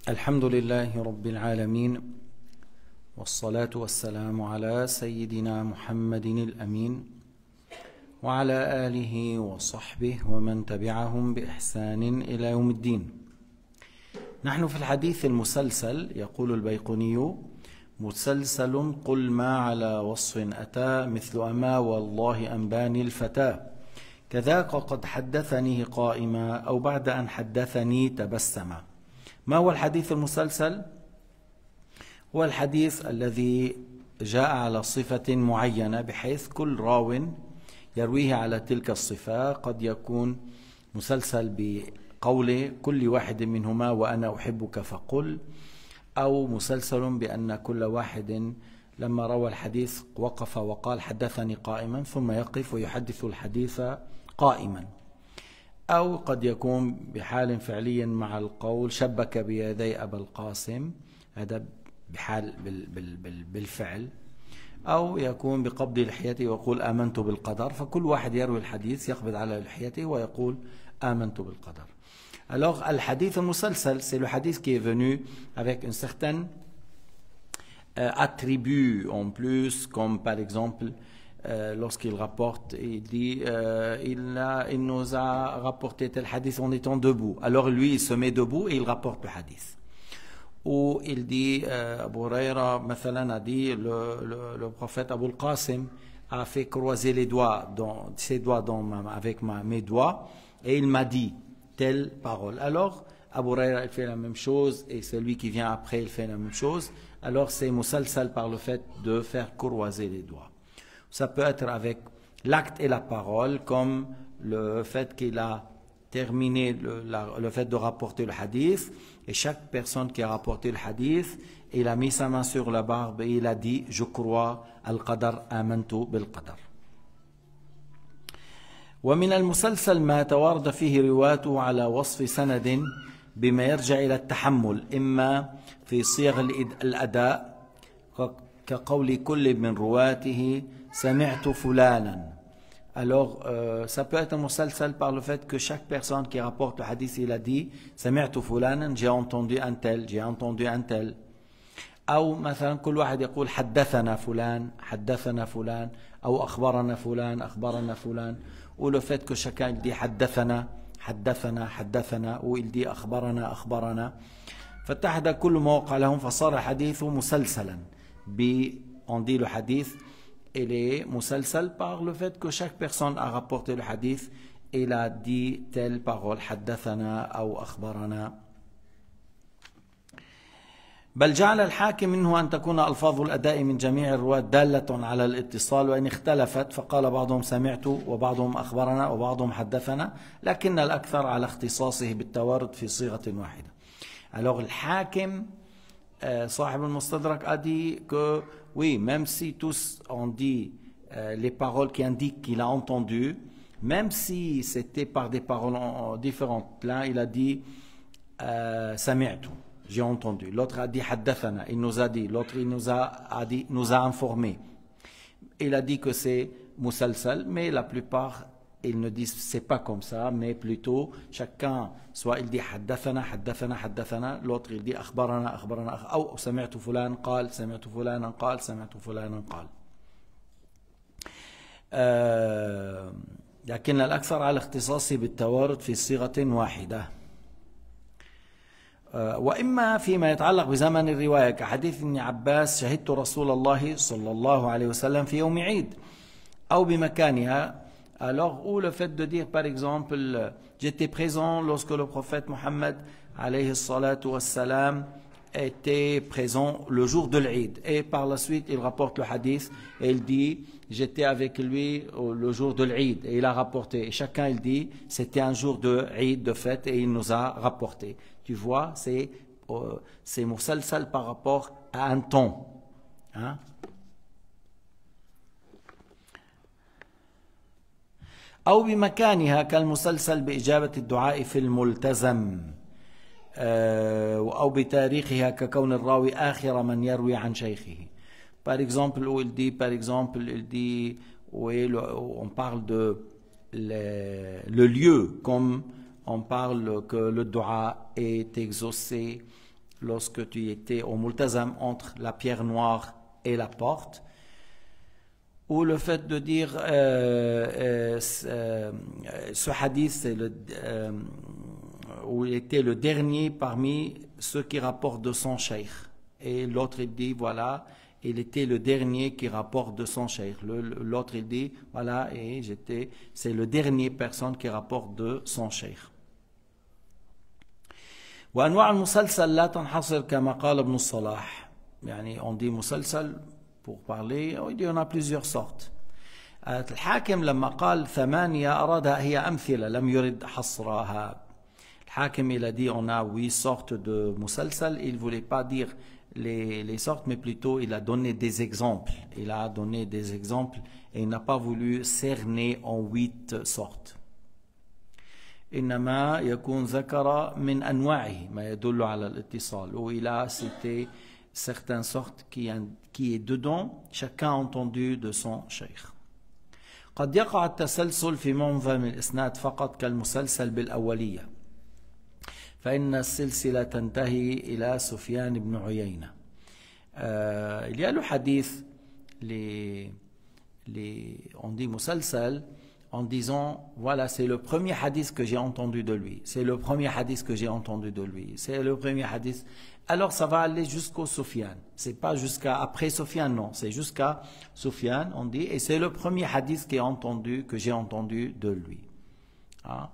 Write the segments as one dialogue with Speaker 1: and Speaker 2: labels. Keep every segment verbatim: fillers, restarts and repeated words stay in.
Speaker 1: الحمد لله رب العالمين، والصلاة والسلام على سيدنا محمد الأمين وعلى آله وصحبه ومن تبعهم بإحسان إلى يوم الدين. نحن في الحديث المسلسل، يقول البيقوني: مسلسل قل ما على وصف أتى مثل أما والله أنباني الفتى، كذاك قد حدثني قائما أو بعد أن حدثني تبسما. ما هو الحديث المسلسل؟ هو الحديث الذي جاء على صفة معينة بحيث كل راو يرويه على تلك الصفة. قد يكون مسلسل بقول كل واحد منهما وأنا أحبك فقل، أو مسلسل بأن كل واحد لما روى الحديث وقف وقال حدثني قائما ثم يقف ويحدث الحديث قائما، أو قد يكون بحال فعلي مع القول شبك بيدي أبا القاسم، هذا بحال بالفعل، أو يكون بقبض لحيته ويقول آمنت بالقدر. فكل واحد يروي الحديث يقبض على لحيته ويقول آمنت بالقدر. Alors, الحديث المسلسل, c'est le hadith qui est venu avec une certaine euh, attribut en plus, comme par exemple Euh, lorsqu'il rapporte, il dit euh, il, a, il nous a rapporté tel hadith en étant debout. Alors lui, il se met debout et il rapporte le hadith. Ou il dit, euh, Abu Huraira, مثلا, a dit, le, le, le prophète Abu al-Qasim a fait croiser les doigts, dans, ses doigts dans ma, avec ma, mes doigts, et il m'a dit telle parole. Alors, Abu Huraira, il fait la même chose, et celui qui vient après, il fait la même chose. Alors, c'est musalsal par le fait de faire croiser les doigts. Ça peut être avec l'acte et la parole, comme le fait qu'il a terminé le, la, le fait de rapporter le hadith, et chaque personne qui a rapporté le hadith, il a mis sa main sur la barbe et il a dit je crois al-qadar, amantu bil-qadar. ومن المسلسل ما توارد فيه رواته على وصف سند بما يرجع إلى التحمل، إما في صيغ الأداء كقول كل من رواته سمعت فلانا. Alors, euh, ça peut être un musalsal par le fait que chaque personne qui rapporte le hadith, il a dit سمعت فلانا, j'ai entendu un tel, j'ai entendu un tel. أو مثلا كل واحد يقول حدثنا فلان, حدثنا فلان, أو أخبرنا فلان, أخبرنا فلان. Ou le fait que chacun il dit حدثنا, حدثنا, حدثنا, ou il dit أخبرنا, أخبرنا. فاتحد كل موقع لهم فصار الحديث مسلسلا. On dit le hadith, il est musalsal par le fait que chaque personne a rapporté le hadith et il a dit telle parole, حدثنا أو أخبرنا. بل جعل الحاكم منه أن تكون ألفاظ الأداء من جميع الرواة دالة على الاتصال، وإن اختلفت فقال بعضهم سمعت وبعضهم أخبرنا وبعضهم حدثنا، لكن الأكثر على اختصاصه بالتوارد في صيغة واحدة. Alors le hakim, صاحب المستدرك, a dit que oui, même si tous ont dit euh, les paroles qui indiquent qu'il a entendu, même si c'était par des paroles différentes, là il a dit euh, sami'tu, j'ai entendu. L'autre a dit haddathana, il nous a dit. L'autre il nous a, a dit, nous a informé. Il a dit que c'est musalsal, mais la plupart ils ne disent c'est pas comme ça, mais plutôt chacun, soit il dit haddathana, haddathana, haddathana, l'autre il dit akhbarana, akhbarana, ou sami'tu fulan qal, sami'tu fulanan qal, sami'tu fulanan qal. لكن الأكثر على اختصاصه بالتوارد في صيغة واحدة. وإما فيما يتعلق بزمن الرواية كحديث ابن عباس شهدت رسول الله صلى الله عليه وسلم في يوم عيد، أو بمكانها. Alors, ou le fait de dire par exemple j'étais présent lorsque le prophète Mohammed alayhi salatu wassalam était présent le jour de l'Eid, et par la suite il rapporte le hadith et il dit j'étais avec lui le jour de l'Eid, et il a rapporté, et chacun il dit c'était un jour de Eid, de fête, et il nous a rapporté. Tu vois, c'est euh, c'est musalsal par rapport à un temps, hein? أو بمكانها كالمسلسل بإجابة الدعاء في الملتزم، أو بتاريخها ككون الراوي آخر من يروي عن شيخه. Par exemple, où il dit, par exemple, il dit, où on parle de le, le lieu, comme on parle que le dua est exaucé lorsque tu étais au multazam entre la pierre noire et la porte, ou le fait de dire euh, euh, euh, ce hadith c'est le, euh, où il était le dernier parmi ceux qui rapportent de son cheikh, et l'autre il dit voilà, il était le dernier qui rapporte de son cheikh, l'autre il dit voilà, et j'étais c'est le dernier personne qui rapporte de son cheikh. وأنواع المسلسل لا تنحصر كما قال ابن الصلاح. يعني on dit مسلسل pour parler, il y en a plusieurs sortes. الحاكم لما قال ثمانية أرادها هي أمثلة لم يرد حصرها. الحاكم il a dit on a huit sortes de مسلسل, il ne voulait pas dire les, les sortes, mais plutôt il a donné des exemples. Il a donné des exemples et il n'a pas voulu cerner en huit sortes. إنما يكون ذكر من أنواعه ما يدل على الاتصال, où il a cité certaines sortes qui, qui est dedans, chacun entendu de son cheikh. قد يقع التسلسل في معظم الإسناد فقط كالمسلسل بالأولية فإن السلسلة تنتهي إلى سفيان بن عيينة. euh, il y a le hadith les, les, on dit مسلسل en disant voilà c'est le premier hadith que j'ai entendu de lui, c'est le premier hadith que j'ai entendu de lui, c'est le premier hadith. Alors ça va aller jusqu'au Sufyan. C'est pas jusqu'à après Sufyan, non, c'est jusqu'à Sufyan, on dit, et c'est le premier hadith qui est entendu, que j'ai entendu de lui. Ah.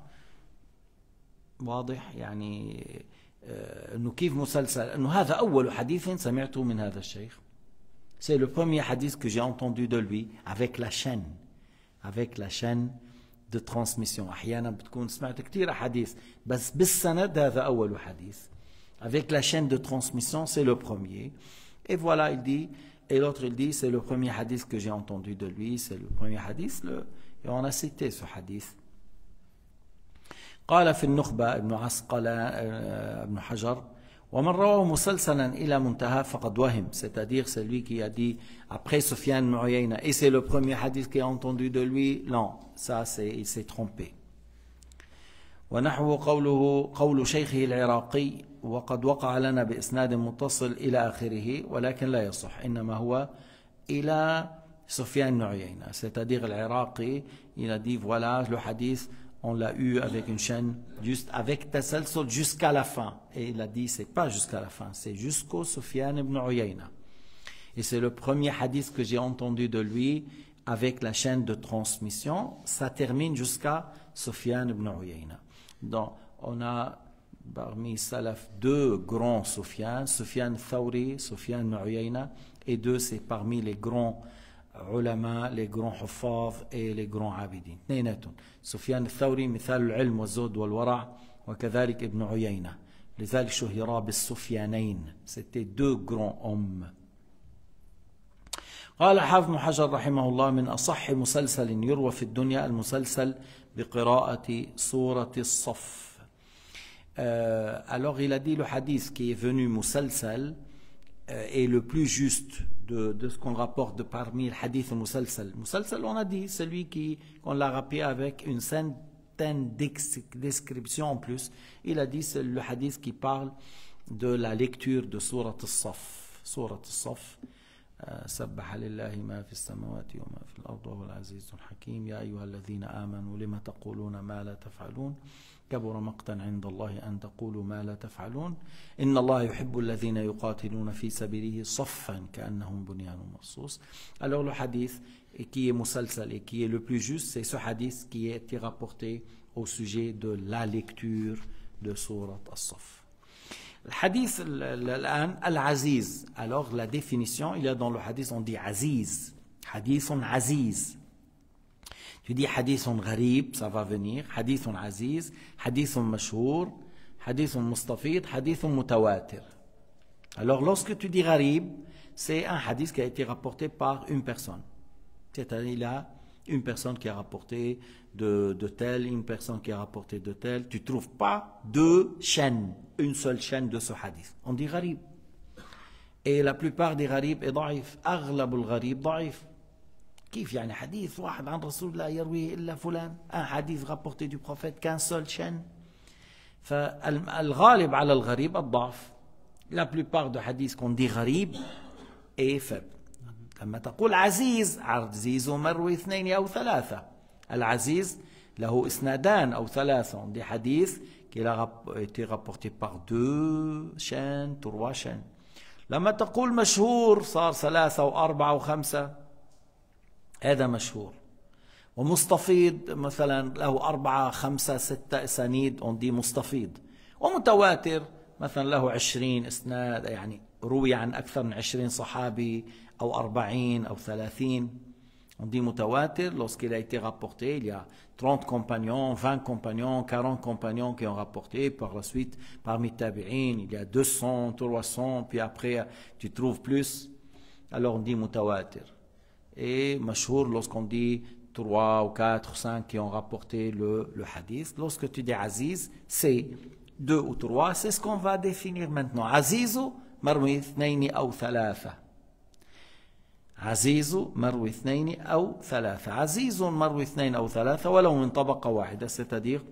Speaker 1: واضح يعني انه كيف مسلسل انه هذا اول حديث سمعته من هذا الشيخ. C'est le premier hadith que j'ai entendu de lui avec la chaîne, avec la chaîne de transmission. احيانا بتكون سمعت كثير احاديث بس بالسند هذا اول حديث. Avec la chaîne de transmission, c'est le premier. Et voilà, il dit, et l'autre il dit, c'est le premier hadith que j'ai entendu de lui, c'est le premier hadith, le, et on a cité ce hadith. قال في النخبة ابن عسقلان ابن حجر ومن رواه مسلسلا إلى منتهى فقد وهم, c'est-à-dire c'est lui qui a dit après Sufyan ibn Uyayna et c'est le premier hadith qui a entendu de lui, non, ça c'est, il s'est trompé. ونحو قوله قول شيخه العراقي وقد وقع لنا بإسناد متصل إلى آخره ولكن لا يصح إنما هو إلى سفيان بن عيينة, c'est-à-dire العراقي il a dit voilà le hadith on l'a eu avec une chaîne juste avec tasalsul jusqu'à la fin, et il a dit c'est pas jusqu'à la fin, c'est jusqu'au Sufyan ibn Uyayna, et c'est le premier hadith que j'ai entendu de lui avec la chaîne de transmission, ça termine jusqu'à Sufyan ibn Uyayna. Donc on a parmi salaf deux grands Sufyan, Sufyan Thawri, Sufyan ibn Uyayna, et deux c'est parmi les grands علماء, les grands حفاظ et les grands عابدين. اثنيناتهم سفيان الثوري مثال العلم والزهد والورع, وكذلك ابن عيينة, لذلك شهرا بالسفيانين, c'était deux grands hommes. قال حافظ بن حجر رحمه الله من أصح مسلسل يروى في الدنيا المسلسل بقراءة سورة الصف. Euh, alors il a dit le hadith qui est venu musalsal euh, est le plus juste de, de ce qu'on rapporte de parmi le hadith musalsal. Musalsal, on a dit celui qui qu'on l'a rappelé avec une certaine description en plus. Il a dit c'est le hadith qui parle de la lecture de Surat al-Saf. Surat al-Saf. سبح لله ما في السماوات وما في الأرض وهو العزيز الحكيم يا أيها الذين آمنوا لما تقولون ما لا تفعلون كبر مقتا عند الله أن تقولوا ما لا تفعلون إن الله يحب الذين يقاتلون في سبيله صفا كأنهم بنيان مرصوص. Alors le hadith qui est musalsal et qui est le plus juste, c'est ce hadith qui a été rapporté au sujet de la lecture de Surat al-Saf. Le hadith الآن العزيز, alors la définition, il y a dans le hadith on dit aziz, hadith aziz. Tu dis hadith gharib, ça va venir, hadith aziz, hadith mashhour, hadith mustafid, hadith mutawatir. Alors lorsque tu dis gharib, c'est un hadith qui a été rapporté par une personne. C'est-à-dire il y a une personne qui a rapporté de, de tel, une personne qui a rapporté de tel. Tu ne trouves pas deux chaînes, une seule chaîne de ce hadith. On dit gharib. Et la plupart des gharib est daif. أغلب الغريب ضعيف. كيف يعني حديث واحد عن رسول الله يرويه إلا فلان؟ un hadith rapporté du prophète qu'un seul chaîne. فالغالب على الغريب الضعف. la plupart de hadiths qu'on dit gharib est faible. لما تقول عزيز عزيز مروي اثنين أو ثلاثة. العزيز له إسنادان أو ثلاثة. On dit hadith qui a été rapporté par deux chaînes, trois chaînes. لما تقول مشهور صار ثلاثة وأربعة وخمسة هذا مشهور. ومستفيض مثلا له أربعة خمسة ستة أسانيد on dit مستفيض. ومتواتر مثلا له عشرين إسناد يعني روي عن أكثر من عشرين صحابي أو أربعين أو ثلاثين. On dit متواتر lorsqu'il a été rapporté, il y a trente compagnons, vingt compagnons, quarante compagnons qui ont rapporté. Par la suite, parmi tabi'in, il y a deux cents, trois cents, puis après tu trouves plus. Alors on dit mutawatir. Et mashhour lorsqu'on dit trois ou quatre ou cinq qui ont rapporté le, le hadith. Lorsque tu dis aziz, c'est deux ou trois. C'est ce qu'on va définir maintenant. Azizu marwi ithnaini ou thalatha. عزيز مروي اثنين أو ثلاثة. عزيز مروي اثنين أو ثلاثة ولو من طبقة واحدة, c'est-à-dire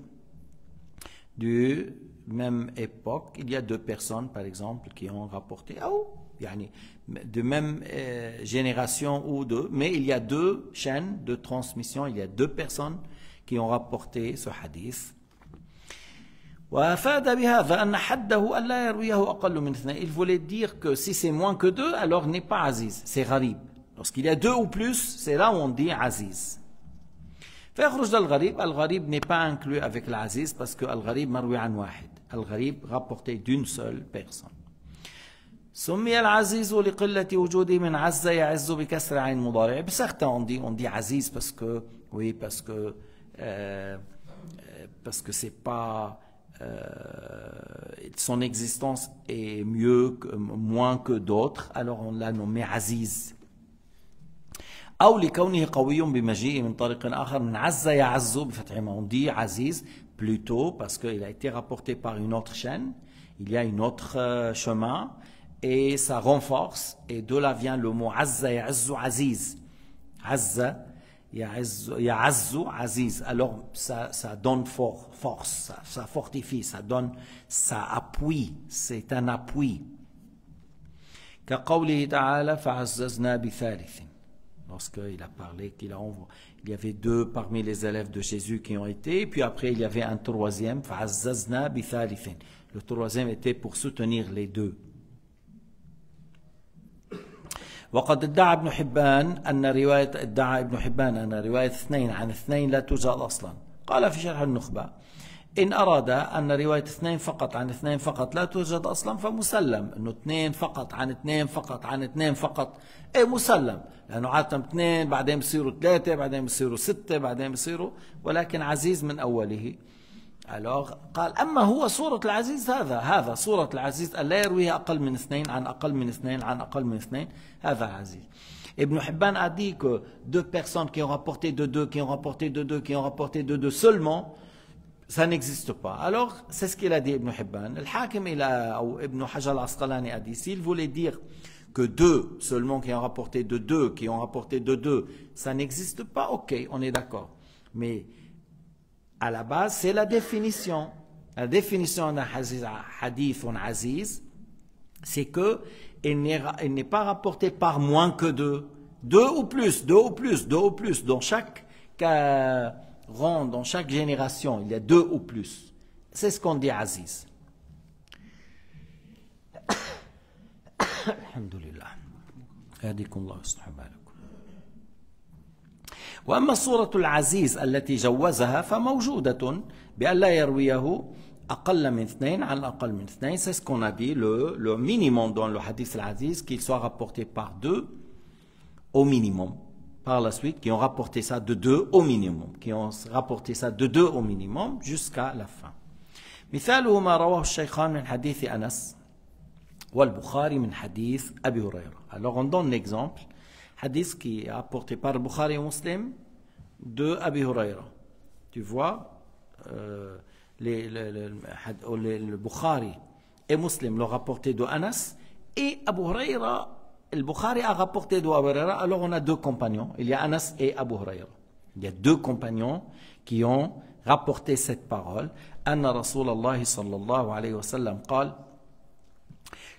Speaker 1: du même époque, il y a deux personnes par exemple qui ont rapporté, ou يعني de même euh, génération ou deux, mais il y a deux chaînes de transmission, il y a deux personnes qui ont rapporté ce hadith. وأفاد بهذا أن حده ألا يرويه أقل من اثنين. Il voulait dire que si c'est moins que deux, alors n'est pas aziz, c'est gharib. Lorsqu'il y a deux ou plus, c'est là où on dit aziz. فيخرج الغريب. الغريب n'est pas inclus avec l'aziz parce que الغريب مروي عن واحد. الغريب rapporté d'une seule personne. سمي العزيز لقلة وجوده من عز يعز بكسر عين مضارع. بسرعة on dit on dit aziz parce que oui parce que euh, parce que c'est pas euh, son existence est mieux que, moins que d'autres, alors on l'a nommé aziz. أو لكونه قوي بمجيء من طريق آخر من عز يعز بفتح ما. On dit aziz plutôt parce qu'il a été rapporté par une autre chaîne, il y a une autre euh, chemin et ça renforce, et de là vient le mot azza ya'azzu aziz. Azza ya'azzu ya'azzu aziz. Alors ça, ça donne for, force, ça, ça fortifie, ça donne, ça appuie, c'est un appui. كقوله تعالى فعززنا بثالث. Lorsqu'il a parlé qu'il a envoyé, il y avait deux parmi les élèves de Jésus qui ont été, et puis après il y avait un troisième, فعززنا بثالث. Le troisième était pour soutenir les deux. وقد ادعى ابن حبان أن رواية ادعى ابن حبان أن رواية اثنين عن اثنين لا توجد أصلا. قال في شرح النخبة إن أراد أن رواية اثنين فقط عن اثنين فقط لا توجد أصلا فمسلم. إنه اثنين فقط عن اثنين فقط عن اثنين فقط إيه مسلم، لأنه عادة اثنين بعدين بصيروا ثلاثة بعدين بصيروا ستة بعدين بصيروا، ولكن عزيز من أوله. Alors قال أما هو صورة العزيز هذا هذا صورة العزيز ألا يرويها أقل من اثنين عن أقل من اثنين عن أقل من اثنين، هذا عزيز. Ibn Hibban a dit que deux personnes qui ont rapporté de deux, qui ont rapporté de deux, qui ont rapporté de deux seulement, ça n'existe pas. Alors, c'est ce qu'il a dit Ibn Hibban. Al-Hakim ou Ibn Hajar al-Asqalani a dit, s'il voulait dire que deux seulement qui ont rapporté de deux, qui ont rapporté de deux, ça n'existe pas, ok, on est d'accord. Mais à la base, c'est la définition. La définition d'un hadith ou aziz, c'est que il n'est pas rapporté par moins que deux. Deux ou plus, deux ou plus, deux ou plus. Dans chaque cas, rang, dans chaque génération, il y a deux ou plus. C'est ce qu'on dit aziz. Alhamdulillah. يهديكم الله ويصلح بالكم. وأما الصورة العزيز التي جوزها فموجودة بأن لا يرويه أقل من اثنين عن أقل من اثنين. C'est ce qu'on a dit, le, le minimum dans le hadith al-aziz, qu'il soit rapporté par deux au minimum. Par la suite, qui ont rapporté ça de deux au minimum, qui ont rapporté ça de deux au minimum jusqu'à la fin. مثاله ما رواه الشيخان من حديث أنس والبخاري من حديث أبي هريرة. Alors on donne l'exemple, hadith qui est apporté par le Bukhari et Muslim de Abi Huraira. Tu vois, euh, les, le, le, le, le Bukhari et Muslim l'ont rapporté de Anas, et Abu Huraira, le Bukhari a rapporté de Abu Huraira. Alors on a deux compagnons, il y a Anas et Abu Huraira. Il y a deux compagnons qui ont rapporté cette parole. أن رسول الله صلى الله عليه وسلم قال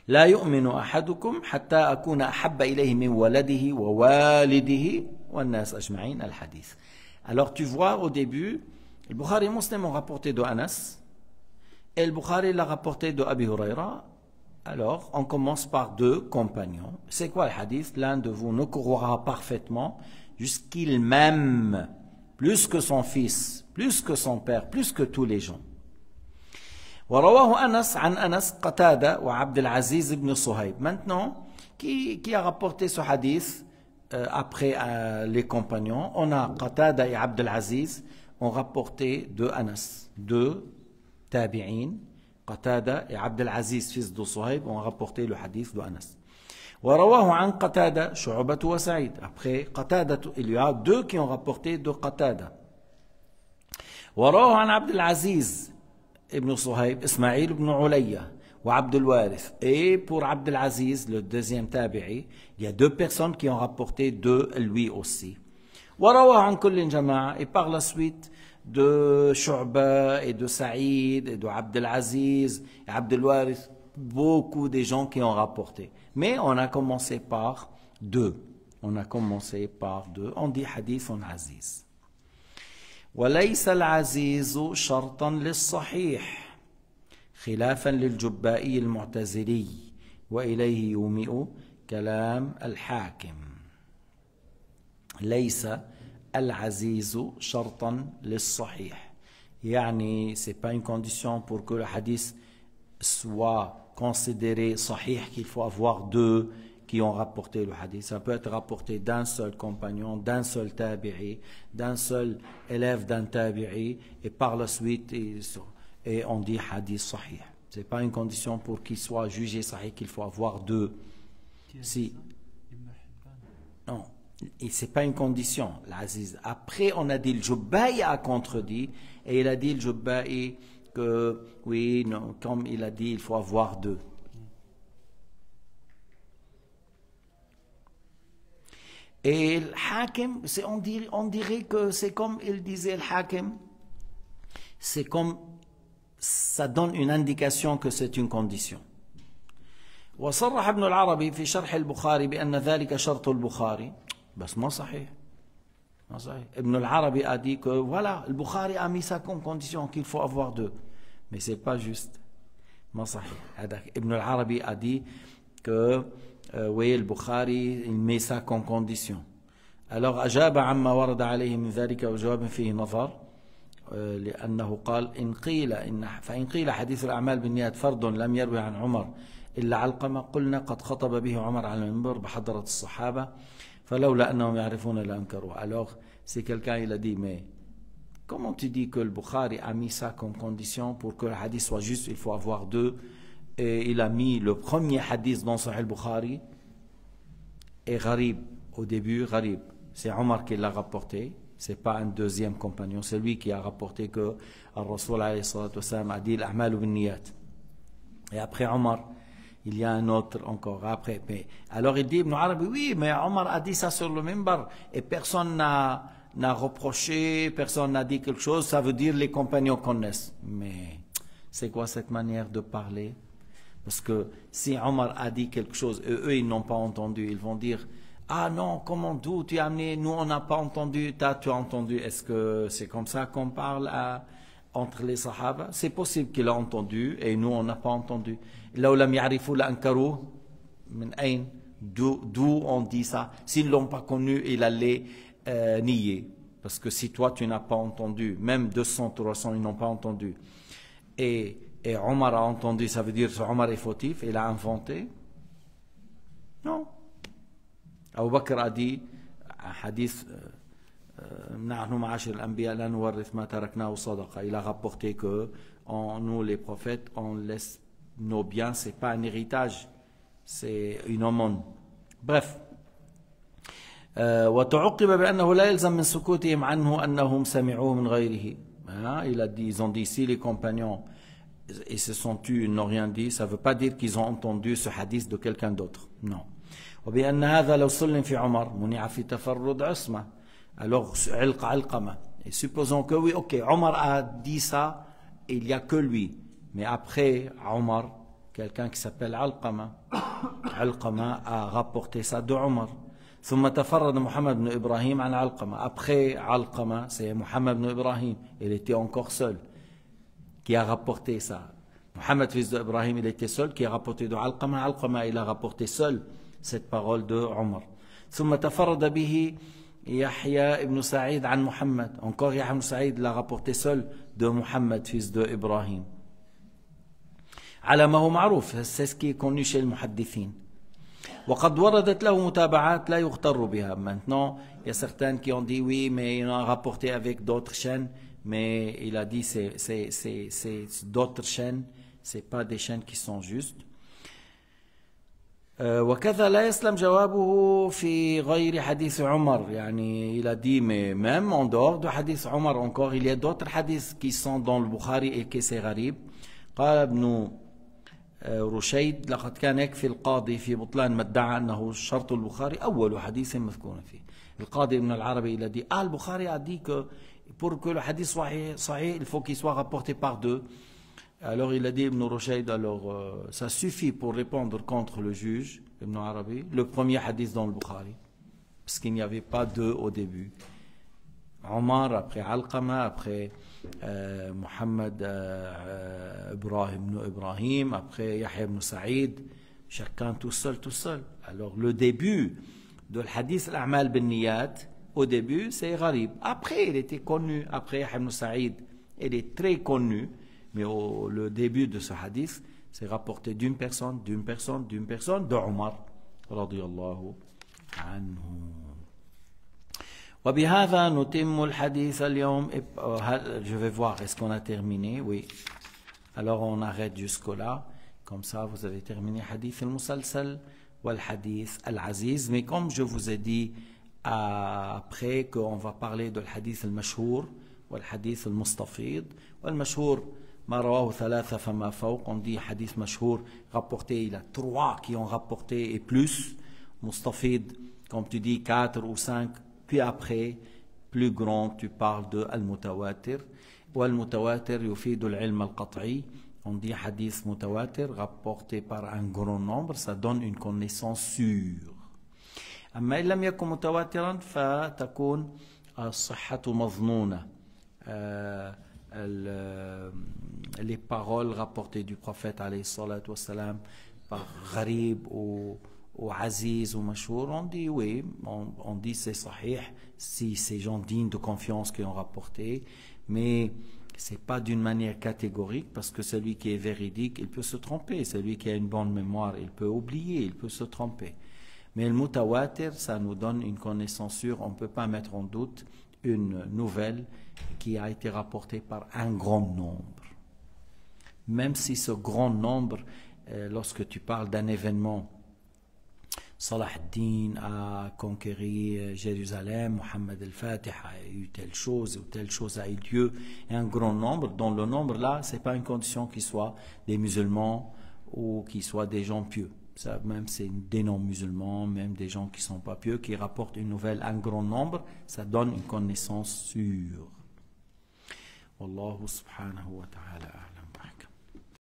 Speaker 1: لا يؤمن أحدكم حتى أكون أحب إليه من ولده ووالده والناس أجمعين الحديث. Alors tu vois au début, le Bukhari et Muslim ont rapporté de Anas et le Bukhari l'a rapporté de Abi Huraira. Alors on commence par deux compagnons. C'est quoi le hadith? L'un de vous ne croira parfaitement jusqu'il m'aime plus que son fils, plus que son père, plus que tous les gens. ورواه أنس عن أنس قتادة وعبد العزيز بن صهيب. Maintenant, qui, qui a rapporté ce hadith euh, après euh, les compagnons? On a Qatada et Abd al-Aziz ont rapporté de Anas. Deux tabi'in, Qatada et Abd al-Aziz fils de Suhayb ont rapporté le hadith de Anas. ورواه عن قتادة شعبة وسعيد. Après Qatada, il y a deux qui ont rapporté de Qatada. ورواه عن عبد العزيز Ibn Suhayb, Ismaïl ibn Ulayya ou Abdul Warith. Et pour Abdul Aziz, le deuxième tabi'i, il y a deux personnes qui ont rapporté de lui aussi. ورواه عن كل جماعة. Et par la suite de Shu'ba et de Saïd et de Abdul Aziz et Abdul Warith, beaucoup de gens qui ont rapporté. Mais on a commencé par deux. On a commencé par deux. On dit hadith en aziz. وليس العزيز شرطا للصحيح خلافا للجبائي المعتزلي وإليه يومئ كلام الحاكم. ليس العزيز شرطا للصحيح. يعني c'est pas une condition pour que le hadith soit considéré sahih qu'il faut avoir deux qui ont rapporté le hadith. Ça peut être rapporté d'un seul compagnon, d'un seul tabi'i, d'un seul élève d'un tabi'i, et par la suite, et, et on dit hadith sahih. Ce n'est pas une condition pour qu'il soit jugé sahih qu'il faut avoir deux. Si. Non, ce n'est pas une condition, l'aziz. Après, on a dit le Jubba'i a contredit, et il a dit le Jubba'i que, oui, non, comme il a dit, il faut avoir deux. Et le hakim, on dirait, on dirait que c'est comme il disait le hakim, c'est comme ça donne une indication que c'est une condition. وصرح ابن العربي في شرح البخاري بأن ذلك شرط البخاري بس ما صحيح ما صحيح. Ibn al-Arabi a dit que voilà, le Bukhari a mis ça comme condition qu'il faut avoir deux, mais c'est pas juste. ما صحيح. Ibn al-Arabi a dit que Euh, oui, le Bukhari, il met ça comme condition. Alors, أجاب عما ورد عليه من ذلك وجواب فيه نظر لأنه قال إن قيل إن فإن قيل حديث الأعمال بالنيات فرد لم يروي عن عمر إلا علقمة قلنا قد خطب به عمر على المنبر بحضرة الصحابة فلولا أنهم يعرفون لأنكروه. Alors, si quelqu'un il a dit mais comment tu dis que le Bukhari a mis ça comme condition pour que le hadith soit juste, il faut avoir deux? Et il a mis le premier hadith dans Sahih al-Bukhari et Gharib, au début Gharib, c'est Omar qui l'a rapporté, c'est pas un deuxième compagnon, c'est lui qui a rapporté que le Rasoul alayhi salatu wassalam a dit l'a'malu bin niyat. Et après Omar, il y a un autre encore après. Mais, alors il dit Ibn Arabi, oui, mais Omar a dit ça sur le minbar et personne n'a n'a reproché, personne n'a dit quelque chose, ça veut dire les compagnons connaissent. Mais c'est quoi cette manière de parler? Parce que si Omar a dit quelque chose et eux ils n'ont pas entendu, ils vont dire ah non, comment d'où tu as amené, nous on n'a pas entendu, t'as tu as entendu. Est-ce que c'est comme ça qu'on parle à, entre les Sahaba? C'est possible qu'il a entendu et nous on n'a pas entendu. Là où lam ya'rifu la ankaru min ayn, d'où on dit ça? S'ils ne l'ont pas connu, il allait euh, nier. Parce que si toi tu n'as pas entendu, même deux cents, trois cents ils n'ont pas entendu. Et Et Omar a entendu, ça veut dire que Omar est fautif, il a inventé? Non. Abu Bakr a dit, un hadith, il a rapporté que on, nous les prophètes, on laisse nos biens, ce n'est pas un héritage, c'est une aumône. Bref. وتعقب بأنه لا يلزم من سكوتهم عنه أنهم سمعوه من غيره. Il a dit, ils ont dit ici les compagnons ils se sont tus, ils n'ont rien dit, ça ne veut pas dire qu'ils ont entendu ce hadith de quelqu'un d'autre. Non. وبأن هذا لو سلم في عمر منع في تفرد عصمة. Alors, علق علقمة. Et supposons que oui, ok, Omar a dit ça, et il n'y a que lui. Mais après Omar, quelqu'un qui s'appelle Alqama. Alqama a rapporté ça de Omar. ثم تفرد محمد بن إبراهيم عن علقمة. Après Alqama, c'est Muhammad ibn Ibrahim. Il était encore seul qui a rapporté ça. Muhammad fils d'Ibrahim, il était seul qui a rapporté de Alqama. Alqama, il a rapporté seul cette parole de Omar. ثم تفرد به Yahya ibn Sa'id عن Muhammad. Encore Yahya ibn Sa'id l'a rapporté seul de Muhammad fils d'Ibrahim. على ما هو معروف, c'est ce qui est connu chez les muhaddithin. وقد وردت له متابعات لا يغتر بها. Maintenant, il y a certains qui ont dit oui, mais il a rapporté avec d'autres chaînes, mais il a dit c'est c'est c'est c'est d'autres chaînes, c'est pas des chaînes qui sont justes. وكذا لا يسلم جوابه في غير حديث عمر. يعني il a dit mais même en dehors de hadith Omar encore il y a d'autres hadiths qui sont dans le Bukhari et qui c'est غريب. قال ابن رشيد لقد كان يكفي القاضي في بطلان ما ادعى أنه شرط البخاري أول حديث مذكور فيه. القاضي ابن العربي il a dit ah le Bukhari a dit que pour que le hadith soit sahih il faut qu'il soit rapporté par deux. Alors il a dit Ibn Rushayd, alors euh, ça suffit pour répondre contre le juge Ibn Arabi, le premier hadith dans le Bukhari, parce qu'il n'y avait pas deux au début. Omar, après Alqama, après euh, Muhammad euh, Ibrahim ibn Ibrahim, après Yahya ibn Sa'id, chacun tout seul, tout seul. Alors le début de l'hadith Al-A'mal bin Niyat, au début c'est gharib. Après il était connu, après Yahya ibn Sa'id, il est très connu. Mais au le début de ce hadith, c'est rapporté d'une personne, d'une personne, d'une personne, de Omar, radiyallahu anhu. وبهذا نتم الحديث اليوم. Je vais voir, est-ce qu'on a terminé? Oui. Alors on arrête jusque-là. Comme ça, vous avez terminé hadith al-musalsal ou al-hadith al-aziz. Mais comme je vous ai dit, après qu'on va parler de l'hadith al-mashhour ou l'hadith al-mustafid. Al-mashhour, ما رواه ثلاثة فما فوق, on dit hadith mashhour rapporté, il y a trois qui ont rapporté et plus. Mustafid, comme tu dis, quatre ou cinq. Puis après, plus grand, tu parles de al-mutawatir. Ou al-mutawatir يفيد العلم القطعي. On dit hadith mutawatir rapporté par un grand nombre, ça donne une connaissance sûre. أما إن لم يكن متواترا فتكون الصحة مظنونة. Les paroles rapportées du prophète alayhi salatu wassalam par Gharib ou, ou Aziz ou Mashhour, on dit oui, on, on dit c'est sahih si ces gens dignes de confiance qui ont rapporté, mais c'est pas d'une manière catégorique parce que celui qui est véridique, il peut se tromper, celui qui a une bonne mémoire, il peut oublier, il peut se tromper. Mais le mutawatir, ça nous donne une connaissance sûre, on ne peut pas mettre en doute une nouvelle qui a été rapportée par un grand nombre. Même si ce grand nombre, euh, lorsque tu parles d'un événement, Salah ad-Din a conquéri Jérusalem, Mohammed al-Fatih a eu telle chose ou telle chose a eu lieu, et un grand nombre, dans le nombre là, ce n'est pas une condition qu'ils soient des musulmans ou qu'ils soient des gens pieux. Ça, même c'est des non-musulmans, même des gens qui ne sont pas pieux, qui rapportent une nouvelle, un grand nombre, ça donne une connaissance sûre. Wallahu subhanahu wa ta'ala.